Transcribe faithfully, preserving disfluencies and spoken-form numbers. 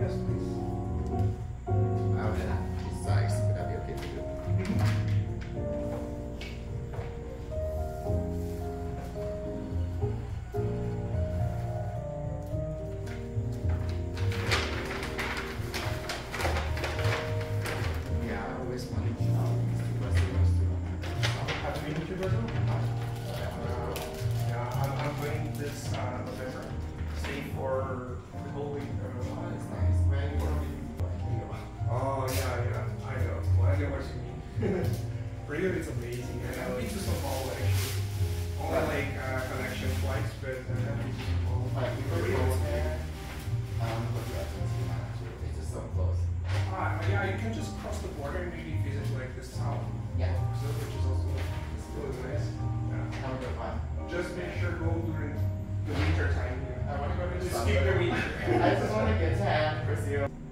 Yes, please. I would have this size. Would that be okay for you? Yeah, I always wanted to know because they used to. Have you been to Brazil? Yeah, I'm, I'm going this uh, November. Stay for the whole week. Oh, it's nice. Where are you going? Oh, yeah, yeah, I know. Well, I know what you mean. Rio is amazing. And I've been to São Paulo actually. Only like uh, connection flights, but uh, I've been to São Paulo. Like, before we go there, um, go to Argentina too. It's just so close. Ah, yeah, you can just cross the border and maybe visit like this town. Yeah. Brazil, which is also it's really nice. Yeah. Have a good one. Just make sure go during the winter time here. I want to go to the Just summer. skip the winter. I just want to get tan, Brazil.